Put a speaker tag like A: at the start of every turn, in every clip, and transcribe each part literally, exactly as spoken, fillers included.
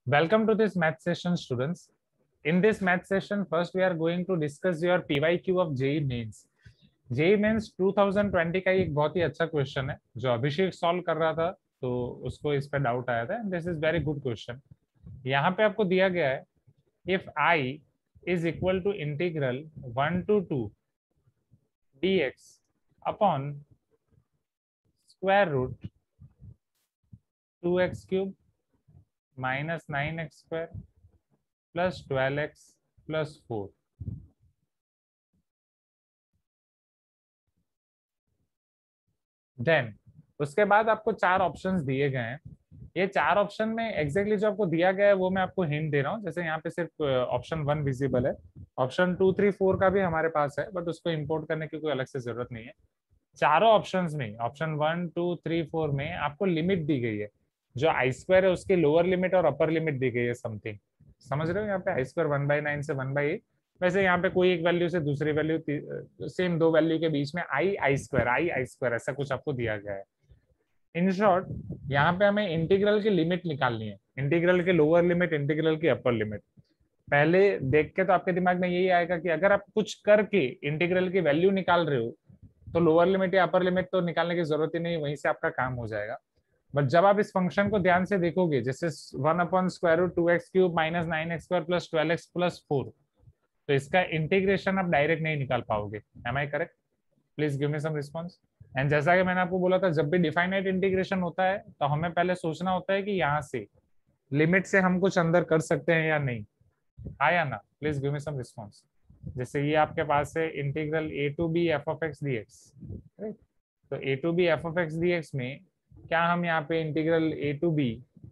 A: Welcome to this math session, students. In this math session, first we are going to discuss your P Y Q of J E E Mains. J E E Mains twenty twenty का एक बहुत ही अच्छा question है जो अभिषेक solve कर रहा था, तो उसको इस पे डाउट आया था. This is very good question. यहाँ पे आपको दिया गया है if I is equal to integral one to two dx upon square root two x cube minus nine x square plus twelve x plus four. Then उसके बाद आपको चार ऑप्शंस दिए गए हैं. ये चार ऑप्शन में एग्जैक्टली exactly जो आपको दिया गया है वो मैं आपको हिंट दे रहा हूँ. जैसे यहाँ पे सिर्फ ऑप्शन वन विजिबल है, ऑप्शन टू थ्री फोर का भी हमारे पास है, बट उसको इंपोर्ट करने की कोई अलग से जरूरत नहीं है. चारों ऑप्शंस में option one two three four में आपको लिमिट दी गई है. जो आई स्क्वायर है उसकी लोअर लिमिट और अपर लिमिट दी गई है समथिंग. समझ रहे हो? यहाँ पे I square one by nine से वन बाई एट. वैसे यहाँ पे कोई एक वैल्यू से दूसरी वैल्यू, सेम दो वैल्यू के बीच में आई आई स्क्वायर आई आई स्क्वायर ऐसा कुछ आपको दिया गया है. इन शॉर्ट यहाँ पे हमें इंटीग्रल की लिमिट निकालनी है. इंटीग्रल की लोअर लिमिट, इंटीग्रल की अपर लिमिट. पहले देख के तो आपके दिमाग में यही आएगा कि अगर आप कुछ करके इंटीग्रल की वैल्यू निकाल रहे हो तो लोअर लिमिट या अपर लिमिट तो निकालने की जरूरत ही नहीं, वहीं से आपका काम हो जाएगा. बट जब आप इस फंक्शन को ध्यान से देखोगे, जैसे one upon square root two x cube minus nine x square plus twelve x plus four, तो इसका इंटीग्रेशन आप डायरेक्ट नहीं निकाल पाओगे. Am I correct? Please give me some response. And जैसा कि मैंने आपको बोला था, जब भी डिफाइनाइट इंटीग्रेशन होता है तो हमें पहले सोचना होता है कि यहाँ से लिमिट से हम कुछ अंदर कर सकते हैं या नहीं. आया ना? Please give me some response. जैसे ये आपके पास है integral A to B F of X D X. तो A to B F of X D X में क्या हम यहाँ पे integral A to B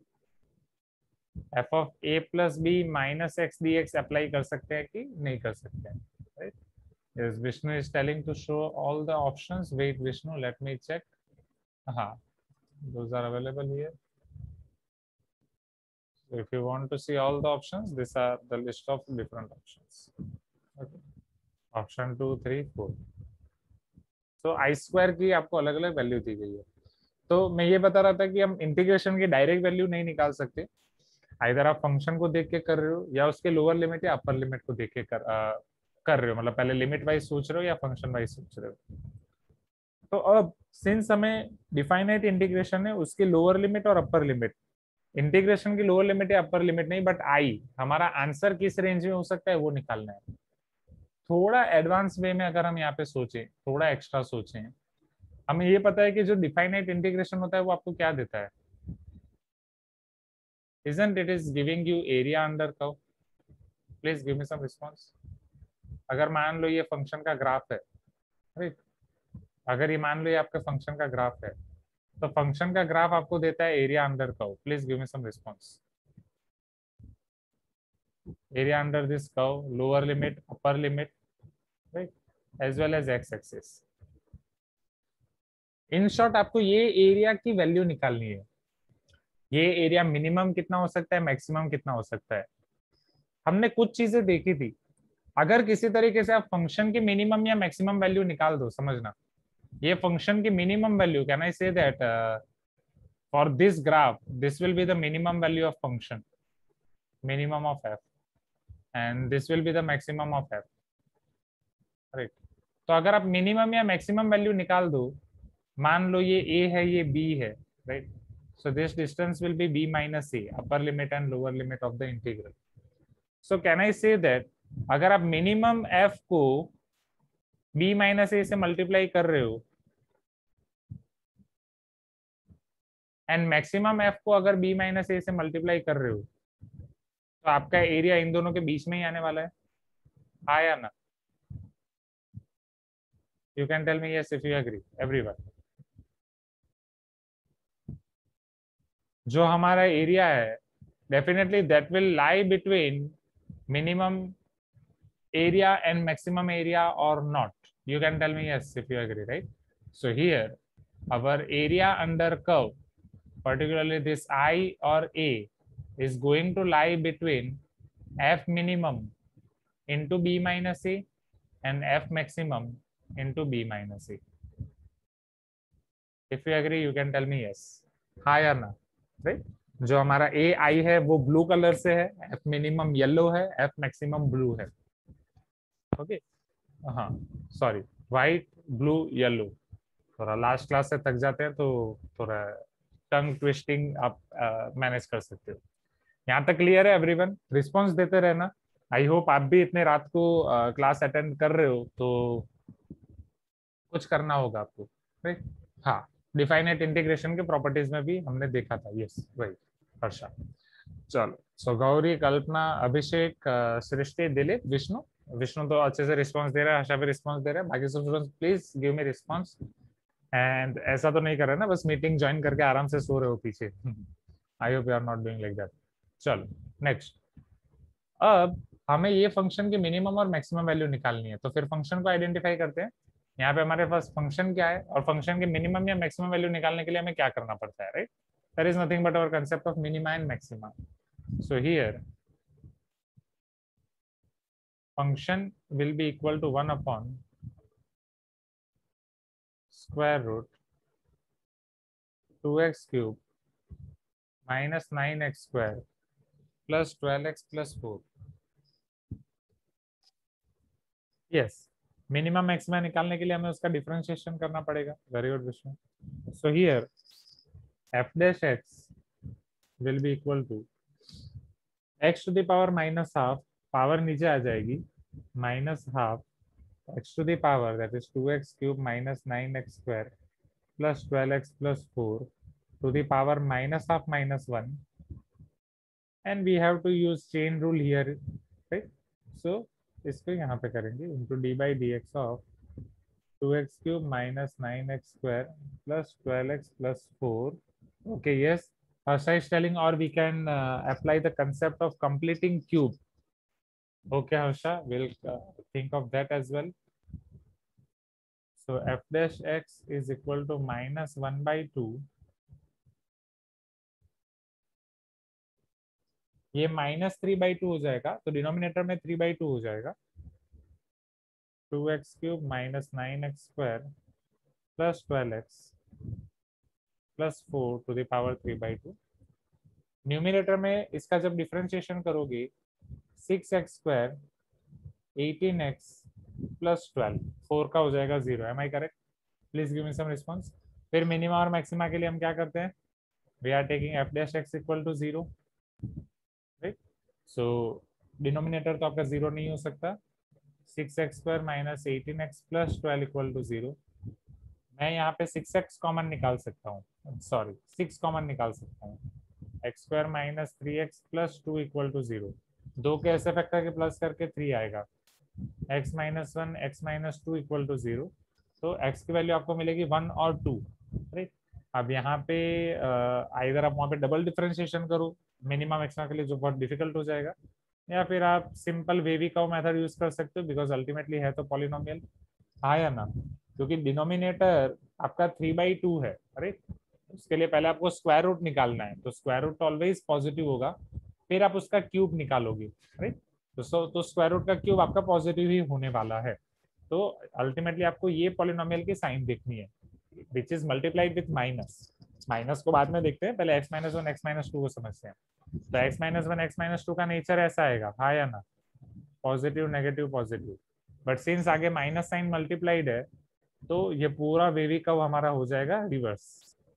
A: F of A plus B minus X D X apply कर सकते हैं कि नहीं कर सकते हैं? Right. Yes, Vishnu is telling to show all the options. Wait, Vishnu, let me check. Aha, those are available here. So if you want to see all the options, these are the list of different options. Okay. Option two, three, four. So I square की आपको अलग अलग value दी गई है. तो मैं ये बता रहा था कि हम इंटीग्रेशन की डायरेक्ट वैल्यू नहीं निकाल सकते. इधर आप फंक्शन को देख के कर रहे हो या उसके लोअर लिमिट या अपर लिमिट को देख के कर आ, कर रहे हो. मतलब पहले लिमिट वाइज सोच रहे हो या फंक्शन वाइज सोच रहे हो. तो अब सिंस हमें डिफाइनाइट इंटीग्रेशन है, उसकी लोअर लिमिट और अपर लिमिट, इंटीग्रेशन की लोअर लिमिट या अपर लिमिट नहीं, बट आई हमारा आंसर किस रेंज में हो सकता है वो निकालना है. थोड़ा एडवांस वे में अगर हम यहाँ पे सोचें, थोड़ा एक्स्ट्रा सोचें, हमें ये पता है कि जो डिफाइनाइट इंटीग्रेशन होता है वो आपको क्या देता है? Isn't it is giving you area under curve? Please give me some response. अगर मान लो ये फंक्शन का ग्राफ है, राइट, अगर ये मान लो ये आपका फंक्शन का ग्राफ है, तो फंक्शन का ग्राफ आपको देता है area under curve. Please give me some response. Area under this curve, lower limit, upper limit, right, as well as x axis. In short आपको ये एरिया की वैल्यू निकालनी है. ये एरिया मिनिमम कितना हो सकता है, मैक्सिमम कितना हो सकता है. हमने कुछ चीजें देखी थी. अगर किसी तरीके से आप फंक्शन की मिनिमम या मैक्सिमम वैल्यू निकाल दो, समझना, ये फंक्शन की minimum value, can I say that for this graph this will be the minimum value of function, minimum of f, and this will be the maximum of f. Right. तो अगर आप minimum या maximum value निकाल दो, मान लो ये a है, ये b है, right, so this distance will be b minus a, upper limit and lower limit of the integral. So can I say that अगर आप मिनिमम f को b माइनस ए से मल्टीप्लाई कर रहे हो एंड मैक्सिमम f को अगर b minus a से मल्टीप्लाई कर रहे हो, तो आपका एरिया इन दोनों के बीच में ही आने वाला है. आया ना? You can tell me yes if you agree, everyone. जो हमारा एरिया है, definitely that will lie between minimum area and maximum area or not. You can tell me yes if you agree, right? So here our area under curve, particularly this I or A, is going to lie between f minimum into b minus a and f maximum into b minus a. If you agree, you can tell me yes. Hi or no, right? जो हमारा ए आई है वो blue colour से है, f minimum yellow है, f maximum blue है। Okay, हाँ sorry, white blue yellow. थोड़ा लास्ट क्लास से थक जाते हैं तो थोड़ा टंग ट्विस्टिंग आप मैनेज कर सकते हो। यहाँ तक क्लियर है एवरीवन? रिस्पॉन्स देते रहना। आई होप आप भी इतने रात को क्लास अटेंड कर रहे हो तो कुछ करना होगा आपको, राइट? हाँ, डिफाइनेट इंटीग्रेशन के प्रॉपर्टीज में भी हमने देखा था, यस वही। हर्षा, चलो। सो गौरी, कल्पना, अभिषेक, अ, सृष्टि, दिलीप, विष्णु। विष्णु तो अच्छे से रिस्पांस दे रहा है, हर्षा भी रिस्पांस दे रहा है, बाकी सब students please give me response. And ऐसा तो नहीं कर रहे ना बस मीटिंग ज्वाइन करके आराम से सो रहे हो पीछे? I hope you are not doing like that. चलो नेक्स्ट। अब हमें ये फंक्शन की मिनिमम और मैक्सिमम वैल्यू निकालनी है, तो फिर फंक्शन को आइडेंटिफाई करते हैं। यहाँ पे हमारे पास फंक्शन क्या है और फंक्शन की मिनिमम या मैक्सिमम वैल्यू निकालने के लिए हमें क्या करना पड़ता है, right? There is nothing but our concept of minima and maxima. So here function will be equal to one upon square root two x cube minus nine x square plus twelve x plus four. yes, minimum maxima निकालने के लिए हमें उसका differentiation करना पड़ेगा। Very good Vishnu. So here f dash x will be equal to x to the power minus half, power नीचे आ जाएगी, minus half x to the power that is two x cube minus nine x square plus twelve x plus four to the power minus half minus one, and we have to use chain rule here, right? So इसको यहाँ पे करेंगे into d by dx of two x cube minus nine x square plus twelve x plus four. Okay, yes, Harsha is telling, or we can uh, apply the concept of completing cube. Okay, Harsha, we'll uh, think of that as well. So f dash x is equal to minus one by two. ये minus three by two हो जाएगा, तो denominator में three by two हो जाएगा। Two x cube minus nine x square plus twelve x plus four to the power three by two. Numerator में इसका जब डिफरेंशिएशन करोगे, six x square eighteen x plus twelve, four का हो जाएगा zero. Am I correct? Please give me some response. फिर minima और maxima के लिए हम क्या करते हैं? We are taking f dash x equal to zero, right? So denominator तो आपका जीरो नहीं हो सकता। Six x square minus eighteen x plus twelve equal to zero. मैं यहाँ पे सिक्स एक्स कॉमन निकाल सकता हूँ, सॉरी सिक्स कॉमन निकाल सकता हूँ। X square minus three x plus two equal to zero. दो के ऐसे फैक्टर के प्लस करके थ्री आएगा। X minus one x minus two equal to zero. तो एक्स की वैल्यू आपको मिलेगी वन और टू, राइट? अब यहाँ पे आइदर आप वहाँ पे डबल डिफरेंशिएशन करो मिनिमम मैक्सिमा के लिए, जो बहुत डिफिकल्ट हो जाएगा, या फिर आप simple wavy curve method use कर सकते हो, बिकॉज अल्टीमेटली है तो पॉलिनोमियल। हाँ या ना? क्योंकि डिनोमिनेटर आपका थ्री बाई टू है, राइट? उसके लिए पहले आपको स्क्वायर रूट निकालना है, तो स्क्वायर रूट ऑलवेज पॉजिटिव होगा, फिर आप उसका क्यूब निकालोगे, राइट? तो तो स्क्वायर रूट का क्यूब आपका पॉजिटिव ही होने वाला है। तो अल्टीमेटली आपको ये पॉलिनोमियल की साइन देखनी है, which is multiplied with minus. Minus को बाद में देखते हैं, पहले x minus one x minus two को समझते हैं। तो x minus one x minus two का नेचर ऐसा आएगा, हाँ या ना? Positive negative positive. But since आगे माइनस साइन मल्टीप्लाइड है, तो ये पूरा वेवी कर्व हमारा हो जाएगा reverse.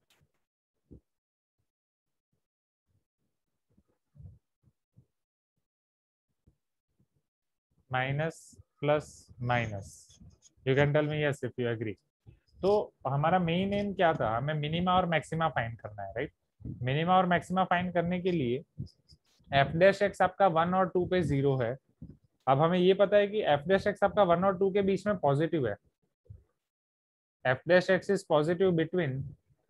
A: Minus plus minus. You can tell me yes if you agree. तो हमारा मेन एम क्या था? हमें मिनिमा और मैक्सिमा फाइंड करना है, राइट? मिनिमा और मैक्सिमा फाइंड करने के लिए एफ डैश एक्स आपका वन और टू पे जीरो है। अब हमें ये पता है कि एफ डैश एक्स आपका वन और टू के बीच में पॉजिटिव है। F dash x is positive between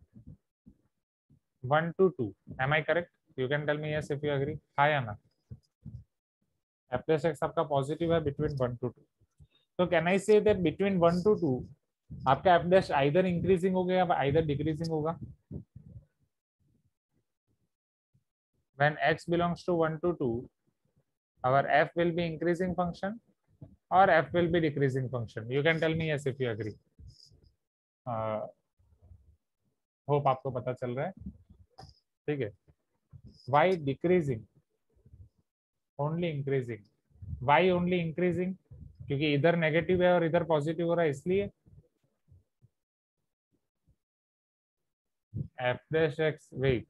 A: one to two. Am I correct? You can tell me yes if you agree, हाँ या ना? एफ डैश एक्स आपका पॉजिटिव है बिटवीन वन टू टू। तो can I say that between one to two आपका f dash either increasing होगा या either decreasing होगा? When x belongs to one to two, our f will be increasing function or f will be decreasing function. You can tell me yes if you agree. uh, hope आपको पता चल रहा है, ठीक है? Why decreasing, only increasing, why only increasing, क्योंकि इधर negative है और इधर पॉजिटिव हो रहा है इसलिए। एफ डैश एक्स, वेट,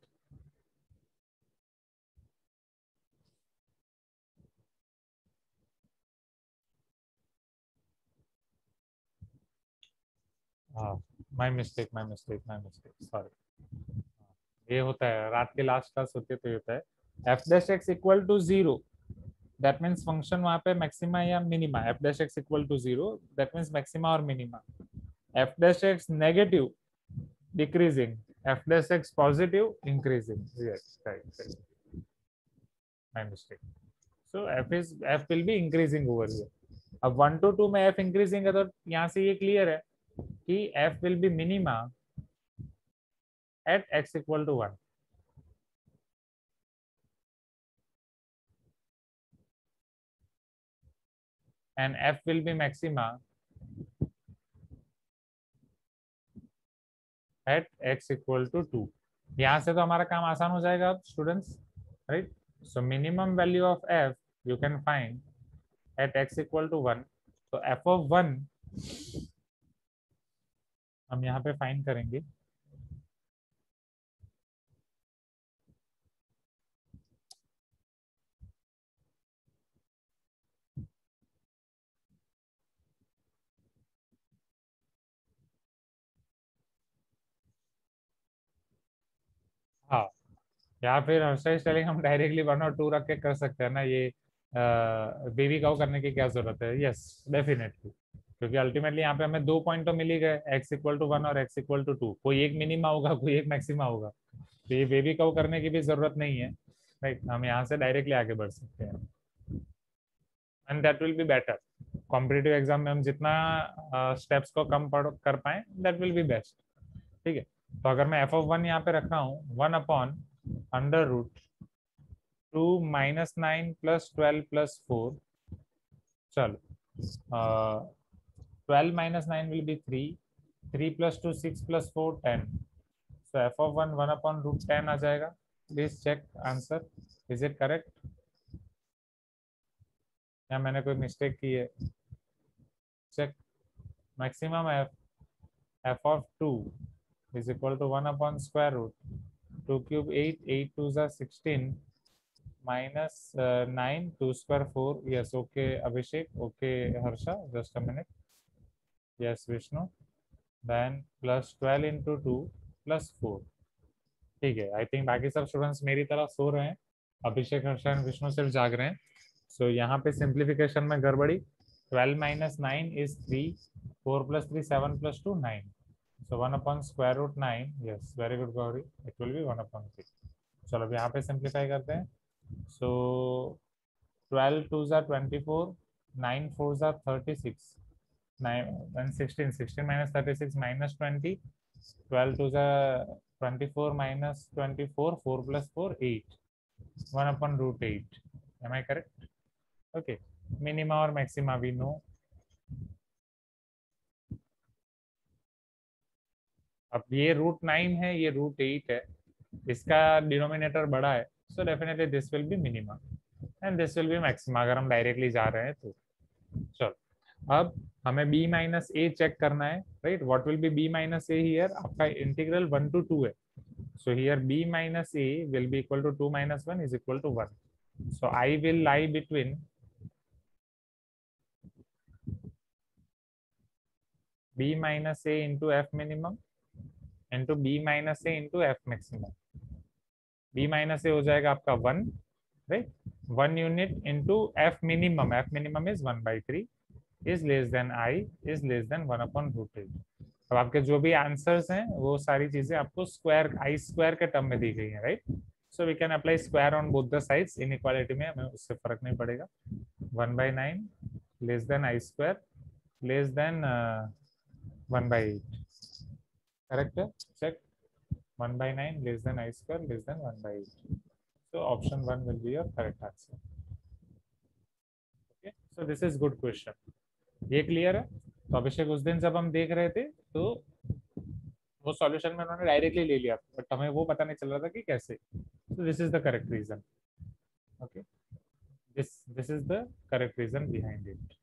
A: हाँ, my mistake my mistake my mistake, sorry. ये होता है, रात के लास्ट क्लास होते तो ये होता है। F dash x equal to zero, that means function वहां पे मैक्सिमा या minima. F dash x equal to zero, that means maxima और minima. F dash x negative, decreasing, f dash x positive, increasing. Yes, right right, my mistake. So f is f will be increasing over here. अब one to two में f increasing है, तो यहाँ से ये clear है कि f will be minima at x equal to one, and f will be maxima at x equal to two. यहाँ से तो हमारा काम आसान हो जाएगा अब students, right. So minimum value of f you can find at x equal to one. तो f of वन हम यहाँ पे फाइंड करेंगे। हाँ, या फिर हर्षा स्टेलिंग हम डायरेक्टली वन और टू रख के कर सकते हैं ना, ये बेबी काउ करने की क्या जरूरत है। यस, डेफिनेटली, क्योंकि अल्टीमेटली यहाँ पे हमें दो पॉइंट तो मिल ही गए, एक्स इक्वल टू वन और एक्स इक्वल टू टू। कोई एक मिनिमा होगा, कोई एक मैक्सिमा होगा, तो ये बेबी काउ करने की भी जरूरत नहीं है, राइट। हम यहाँ से डायरेक्टली आगे बढ़ सकते हैं, and that will be better. Competitive exam में हम जितना स्टेप्स uh, को कम पढ़ कर पाए, दैट विल बी बेस्ट, ठीक है। तो अगर मैं एफ ऑफ वन यहाँ पे रख रहा हूँ, one upon under root two minus nine plus twelve plus four, चलो, twelve minus nine will be three, three plus two six plus four ten. So f of one one upon root ten आ जाएगा। Please check answer, is it correct या मैंने कोई mistake की है। Check. Maximum f f of two is equal to one upon square root two cube eight, eight two जा sixteen, minus uh, nine, two square four. yes, okay Abhishek, okay Harsha, just a minute, yes Vishnu, then plus twelve into two plus four. ठीक है, I think बाकी सब students मेरी तरह सो रहे हैं, अभिषेक, Harsha and Vishnu सिर्फ जाग रहे हैं। सो so, यहाँ पे सिंप्लीफिकेशन में गड़बड़ी। Twelve minus nine is three, four plus three seven plus two nine, so one upon square root nine, yes very good Gauri, it will be one upon three. चलो अब यहाँ पे सिंप्लीफाई करते हैं। so ट्वेल्व टू जा twenty four, nine four जा thirty six, nine sixteen, sixteen minus thirty six minus twenty, twelve two जा twenty four minus twenty four, four plus four eight, one upon root eight. am I correct? okay, minima और maxima we know. अब ये root nine है, ये root eight है, इसका denominator बड़ा है, so definitely this will be minima and this will be maxima, अगर हम डायरेक्टली जा रहे हैं तो। चलो, अब हमें b माइनस ए चेक करना है, right. What will be b minus a here, आपका इंटीग्रल वन टू टू है, so here b minus a will be equal to two minus one is equal to one. So i will lie between b minus a into f minimum into b minus a into f maximum. b minus a हो जाएगा आपका one, right, one unit into f minimum, f minimum is one by three, is less than I, is less than one upon root eight. अब आपके जो भी answers हैं वो सारी चीजें आपको स्क्वायर, आई स्क्वायर के टर्म में दी गई है, right. So we can apply square on both the sides, inequality में हमें उससे फर्क नहीं पड़ेगा। One by nine less than I square less than one by eight, correct है, check. One by nine less than I square less than one by eight, so option one will be your correct answer। okay, so this is good question। ये clear है। तो अभिषेक उस दिन जब हम देख रहे थे तो वो सॉल्यूशन में उन्होंने डायरेक्टली ले लिया, बट हमें वो पता नहीं चल रहा था कि कैसे। So this is the correct reason. Okay, this this is the correct reason behind it.